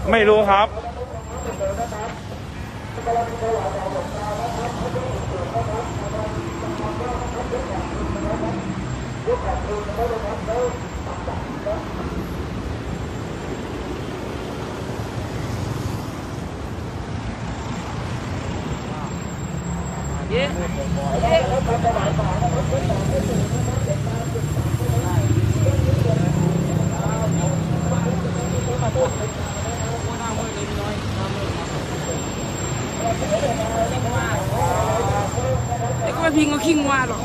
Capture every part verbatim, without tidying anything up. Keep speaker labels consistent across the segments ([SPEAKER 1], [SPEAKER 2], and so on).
[SPEAKER 1] ไม่รู้ครับ
[SPEAKER 2] เย้ไอ้ก็ไม่พิงก็ขิงว่าหรอก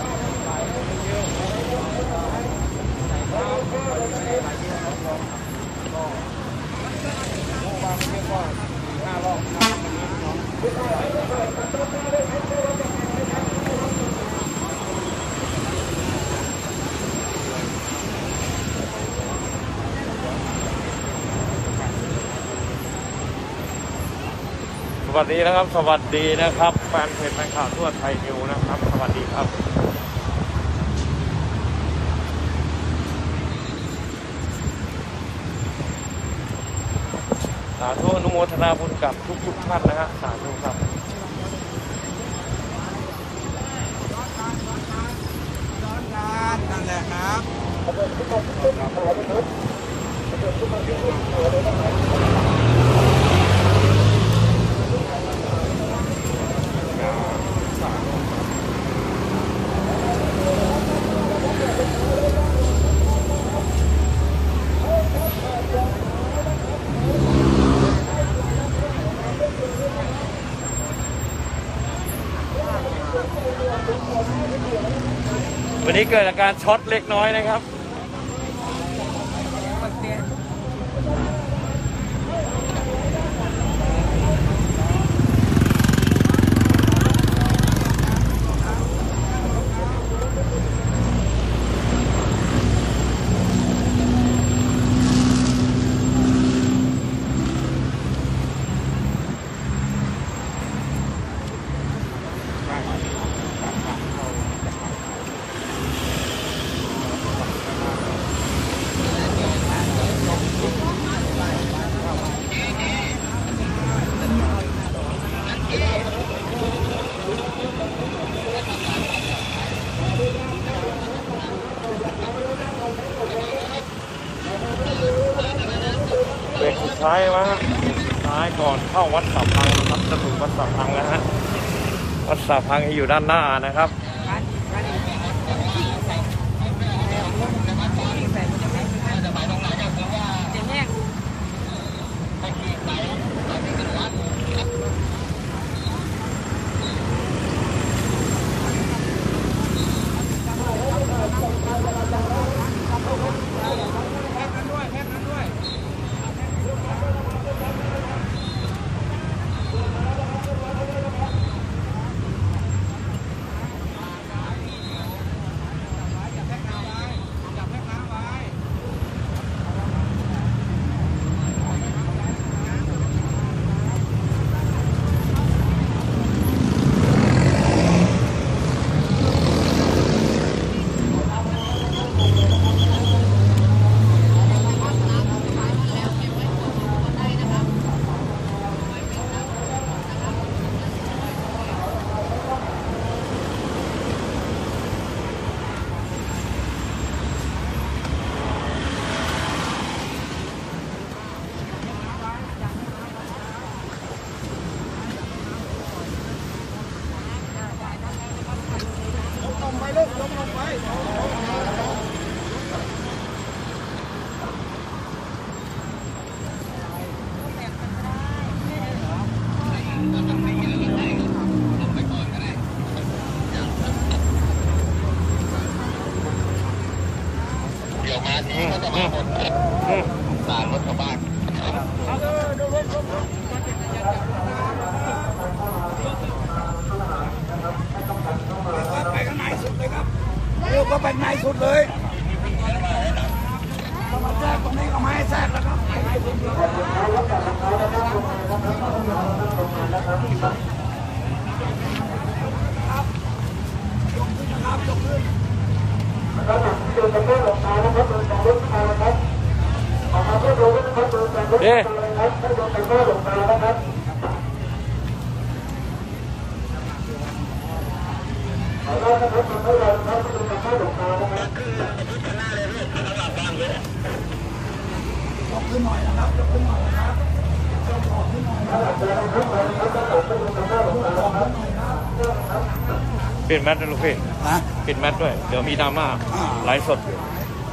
[SPEAKER 1] สวัสดีนะครับสวัสดีนะครับแฟนเพจแฟนข่าวทั่วไทยนิวนะครับสวัสดีครับสาธุอนุโมทนาบุญกับทุกทุกท่านนะฮะสาธุครับ
[SPEAKER 2] นั่นแหละครับ
[SPEAKER 1] วันนี้เกิดอาการช็อตเล็กน้อยนะครับเบรกสุดท้ายวะท้ายก่อนเข้าวัดสะพังครับจะถึงวัดสะพังแล้วฮะวัดสะพังอยู่ด้านหน้านะครับสารรถชาวบ้านไปข้างในสุดเลยครับเร็วก็ไปในสุดเลยมาแทรกตรงนี้ก็ไม่ให้แทรกแล้วครับไปในสุดเลยครับยกขึ้นนะครับยกขึ้นเด้
[SPEAKER 3] นะครับให้ดูกันหน้าหลวงตานะครับขอรับนะครับทำให้เราครับให้ดูกันหน้าหลวงตานะครับยกขึ้นหน่อยนะครับยกขึ้นหน่อยนะครับถ้าหลังจากนั้นครับเราจะต้องไปดูกันหน้าหลวงตานะครับ
[SPEAKER 1] ปิดแมทด้วยลูกพี่ปิดแมทด้วยเดี๋ยวมีดราม่าไลฟ์สดอยู่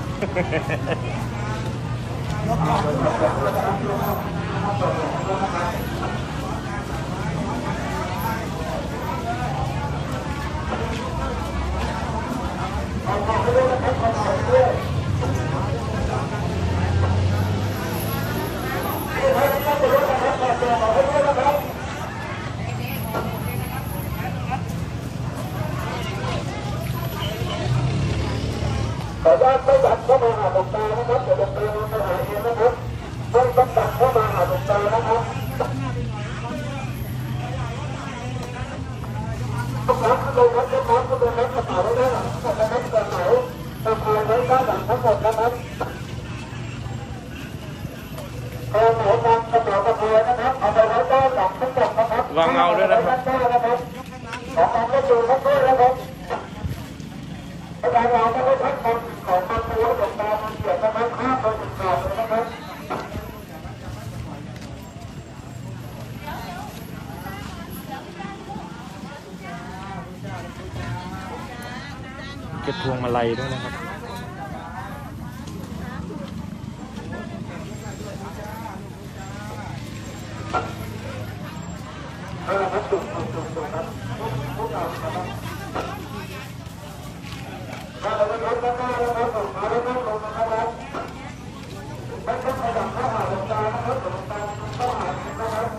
[SPEAKER 3] ขออนุญาตไม่ดันเข้ามาหาหลวงตานะครับเดี๋ยวหลวงตามาหาเองนะครับไม่ต้องดันเข้ามาหาหลวงตานะครับทุกครั้งขึ้นลงครับทุกครั้งขึ้นลงครับกระเป๋าไว้ด้านหลังหมดนะครับกระเป๋าตะพายไว้ด้านหลังทั้งหมดนะครับกระเป๋าตังกระเป๋าตะพายนะครับเอาไปไว้ด้านหลังทั้งหมดนะครับ
[SPEAKER 1] วางเงาด้วยนะครับ
[SPEAKER 3] ขอความร่วมมือครับด้วยนะครับอาจารย์เราไม่ได้ทักคนของมันตัวหลวงตามันเสียนะครับข้ามไปถึงขาดเลยนะครับ
[SPEAKER 1] เก็บพวงมาลัยด้วยนะครับ
[SPEAKER 3] เออครับถูกถูกถูกถูกครับพวกเราครับถ้าเราไม่ทำได้นะครับผมมาแล้วต้องลงนะครับไม่ต้องขยับเข้าหาหลวงตานะครับหลวงตาเข้าหานะครับ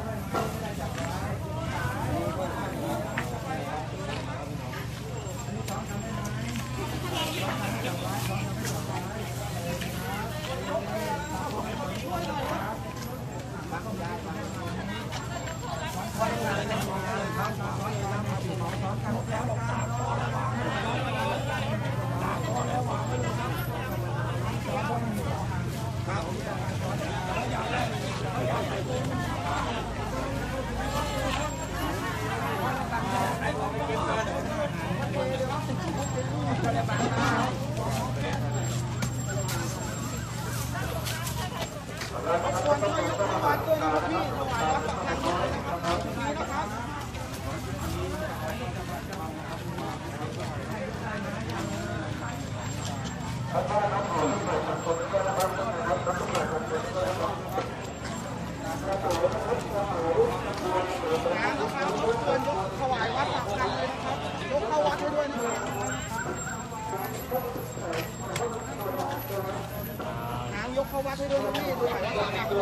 [SPEAKER 3] ยกเข้าวัดให้ด้วยนะพี่ดูหน่อยว่าหนักเลย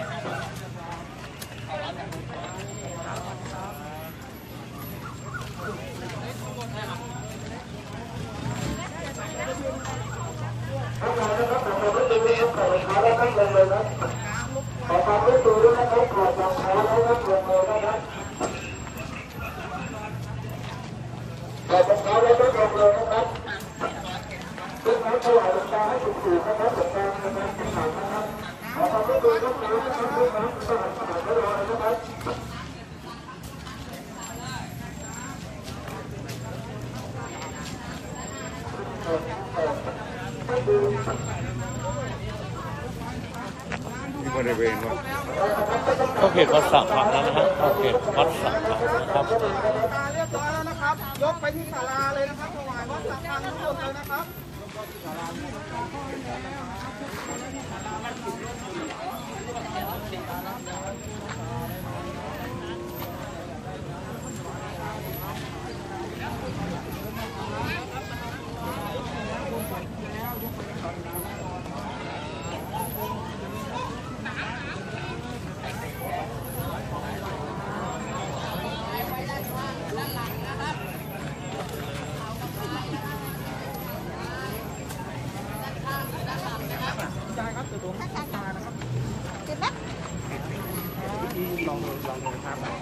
[SPEAKER 3] ขอความรู้ตัวด้วยนะครับขอความขอให้รับลงเลยนะครับขอความขอให้รับลงเลยนะครับทุกท่านถวายหลวงตาให้ถูกถูกนะครับหลวงตาในการศึกษานะครับขอความรู้ตัวด้วยนะครับทุกท่านสถานสถานไม่รอนะครับ
[SPEAKER 1] ที่บริเวณว่าเข้าเขตวัดสระพังแล้วนะฮะเข้าเขตวัดสระพังนะครับ
[SPEAKER 2] เรียบร้อยแล้วนะครับยกไปที่ศาลาเลยนะครับถวายวัดสระพังทั้งหมดเลยนะครับลองลองดูครับน้ำ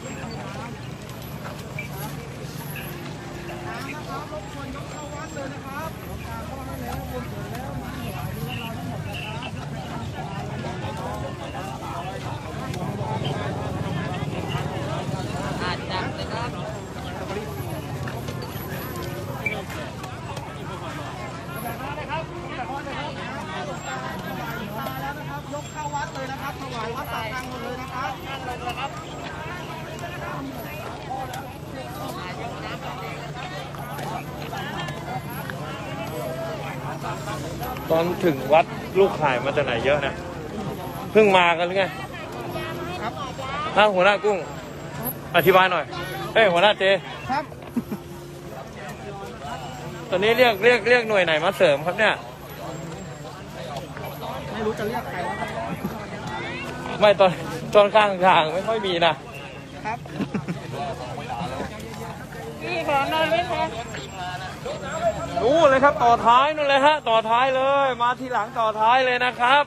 [SPEAKER 2] นะครับรบกวนยกเข้าวัดเลยนะครับหลวงตาเข้าให้แล้วบุญเสร็จแล้วมาถวายด้วยเราทั้งหมดนะครับ
[SPEAKER 1] ตอนถึงวัดลูกขายมาจากไหนเยอะนะเพิ่งมากันหรือไง
[SPEAKER 2] ครับ
[SPEAKER 1] ถ้าหัวหน้ากุ้งอธิบายหน่อยเอ้ยหัวหน้าเจ
[SPEAKER 2] ครับ
[SPEAKER 1] ตอนนี้เรียกเรียกเรียกหน่วยไหนมาเสริมครับเนี่ย
[SPEAKER 2] ไม่รู้จะเรียกใครแล้วครับ
[SPEAKER 1] ไม่ตอนตอนข้างทางไม่ค่อยมีนะครับ
[SPEAKER 2] พี่ขอหน่อยไหมครับ
[SPEAKER 1] นู่นเลยครับต่อท้ายนู่นเลยฮะต่อท้ายเลย มาทีหลังต่อท้ายเลยนะครับ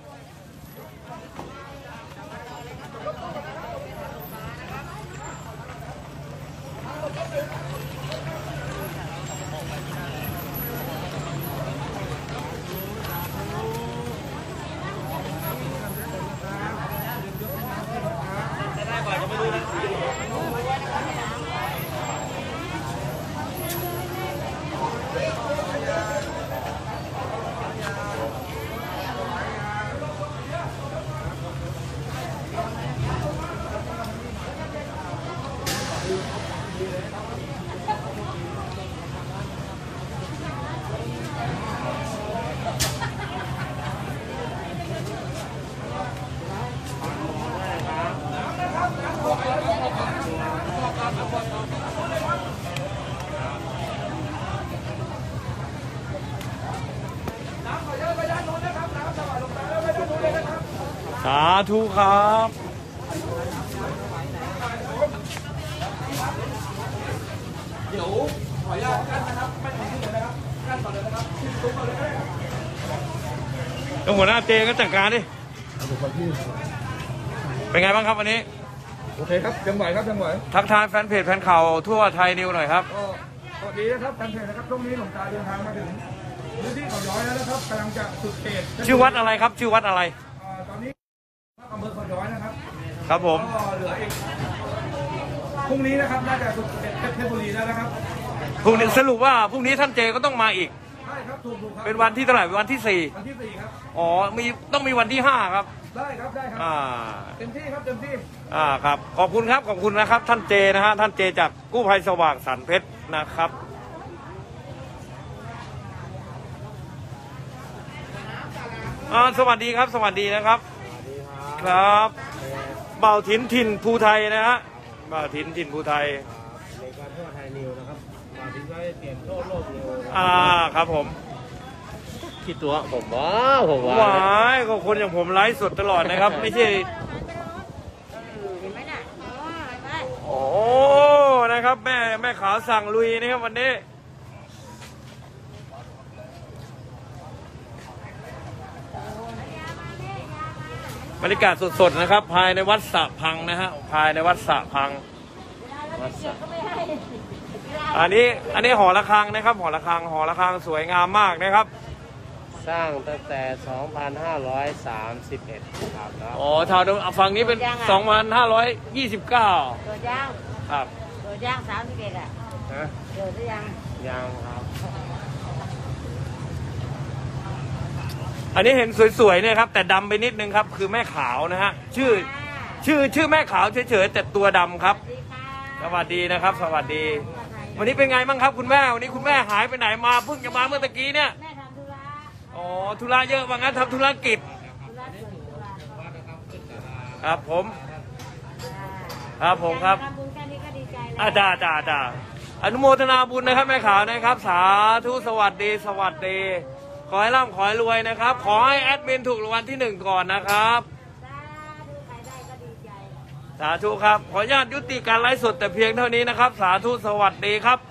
[SPEAKER 1] สาธุครับเดี๋ยวขออนุญาตกันนะครับไม่ถึงที่เลยนะครับกันต่อเลยนะครับต้องหัวหน้าเจก็จัดการดิเป็นไงบ้างครับวันนี้
[SPEAKER 2] โอเคครับยังไหวครับยังไหว
[SPEAKER 1] ทักทายแฟนเพจแฟนข่าวทั่วไทยนิวหน่อยครับ
[SPEAKER 2] ก็สวัสดีนะครับแฟนเพจนะครับช่วงนี้หลวงตาเดินทางมาถึงพื้นที่เขาย้อยแล้วนะครับกำลังจะสุดเขต
[SPEAKER 1] ชื่อวัดอะไรครับ ชื่อวัดอะไร
[SPEAKER 2] อ่าตอนนี้อำเภอเขาย้อยนะครับ
[SPEAKER 1] ครับผม
[SPEAKER 2] ก็เหลืออีกพรุ่งนี้นะครับน่าจะสุดเขตเพชรบุรีแล้วนะครับ
[SPEAKER 1] พรุ่งนี้สรุปว่าพรุ่งนี้ท่านเจก็ต้องมาอีก
[SPEAKER 2] ใช่ครับถูกถูกครับ
[SPEAKER 1] เป็นวันที่เท่าไหร่เป็นวันที่สี่
[SPEAKER 2] วันที่สี่ครับ
[SPEAKER 1] อ๋อมีต้องมีวันที่ห้าครับ
[SPEAKER 2] ได้ครับได้ครับ
[SPEAKER 1] อ่า
[SPEAKER 2] เต็มที่ครับเต็มที่
[SPEAKER 1] อ่าครับขอบคุณครับขอบคุณนะครับ ท่านเจนะฮะท่านเจจากกู้ภัยสว่างสันเพชรนะครับอ่าสวัสดีครับสวัสดีนะครับครับเบาถิ่นถิ่นภูไทยนะฮะเบาถิ่นถิ่นภูไทย
[SPEAKER 4] ในการทั่วไทยนิวนะครับมาทิ้งไว้เปลี่ยนโลกโลกนิว
[SPEAKER 1] อ่าครับผม
[SPEAKER 4] คิดตัวผมว่าผมว่า
[SPEAKER 1] หวายก็คนอย่างผมไลฟ์สดตลอดนะครับ ไม่ใช่
[SPEAKER 5] เห็นไหมน่ะอ๋อไป
[SPEAKER 1] โอ้นะครับแม่แม่ขาวสั่งลุยนะครับวันนี้บรรยากาศสดๆนะครับ ภายในวัดสะพังนะฮะภายในวัดสะพังวัดสะอันนี้อันนี้หอระฆังนะครับหอระฆังหอระฆังสวยงามมากนะครับ
[SPEAKER 4] สร้างตั้งแต่ สองพันห้าร้อยสามสิบเอ็ด ครับแล้ว
[SPEAKER 1] อ๋อชาวฝั่งนี้เป็น สองพันห้าร้อยยี่สิบเก้า
[SPEAKER 5] โดดย่าง
[SPEAKER 1] ครับ
[SPEAKER 5] โดดย่างสามสิบเอ็ดอ่ะ
[SPEAKER 1] นะ
[SPEAKER 5] โดดหรือยัง
[SPEAKER 4] ยังครับ
[SPEAKER 1] อันนี้เห็นสวยๆเนี่ยครับแต่ดำไปนิดนึงครับคือแม่ขาวนะฮะชื่อชื่อชื่อแม่ขาวเฉยๆแต่ตัวดำครับ
[SPEAKER 5] สวัสดีค่ะ
[SPEAKER 1] สวัสดีนะครับ สวัสดี วันนี้เป็นไงบ้างครับคุณแม่วันนี้คุณแม่หายไปไหนมาเพิ่งจะมาเมื่อตะกี้เนี่ย
[SPEAKER 5] แม่ทำธุระ
[SPEAKER 1] อ๋อธุระเยอะว่างั้นทำธุรกิจ
[SPEAKER 5] ธุระส่วนตัว
[SPEAKER 1] ครับผมครับผมครับ
[SPEAKER 5] ทำบุญแค่นี้ก็ดีใจแล้ว
[SPEAKER 1] อาจ้าจ้าจ้าอนุโมทนาบุญนะครับแม่ขาวนะครับ สาธุสวัสดี สวัสดี ขอให้ร่ำขอให้รวยนะครับ ขอให้แอดมินถูกรางวัลที่หนึ่งก่อนนะครับ
[SPEAKER 5] สาธุใครได้ก็ดีใจ
[SPEAKER 1] สาธุครับ ขออนุญาตยุติการไลฟ์สดแต่เพียงเท่านี้นะครับ สาธุสวัสดีครับ